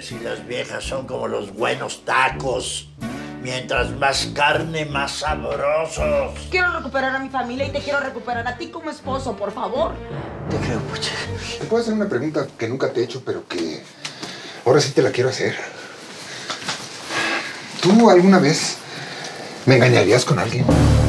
si las viejas son como los buenos tacos. Mientras más carne, más sabrosos. Quiero recuperar a mi familia y te quiero recuperar a ti como esposo, por favor. Te creo, Puche. ¿Te puedo hacer una pregunta que nunca te he hecho, pero que ahora sí te la quiero hacer? ¿Tú alguna vez me engañarías con alguien?